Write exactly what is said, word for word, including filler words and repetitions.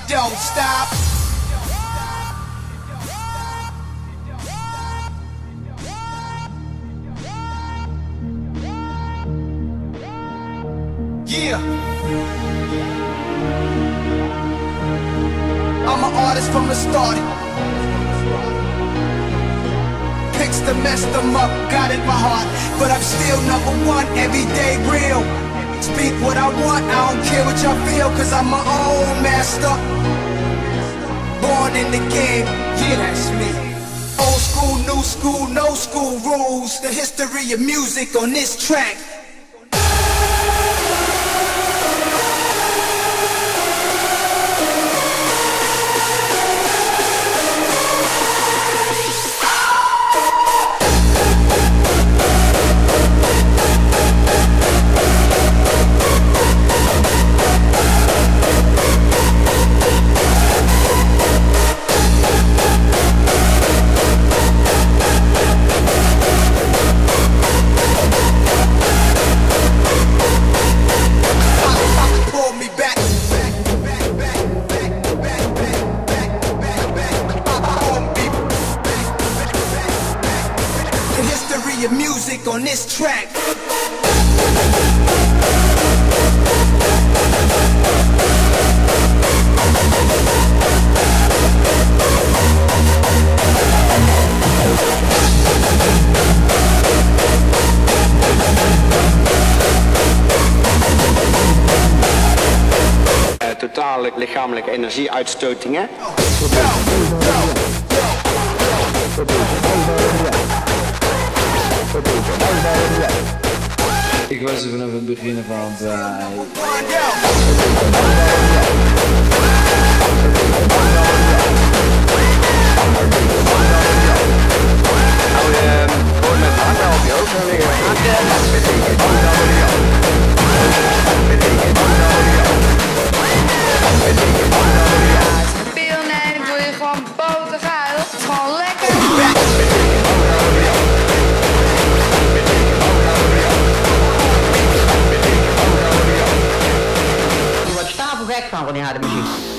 don't stop. Yeah. I'm an artist from the start. Picks to mess them up, got in my heart. But I'm still number one, everyday real. Speak what I want, I don't care what y'all feel, cause I'm my own master. Born in the game, yeah, that's me. Old school, new school, no school rules. The history of music on this track. Your music on this track. Uh, totale lichamelijke energieuitstotingen. Ik was er vanaf het begin van het uh... Nou, uh, gewoon met handen op je hoofd gaan liggen. Pil, nee, dan doe je gewoon botergeil. Het is gewoon lekker. Gek van van die harde muziek.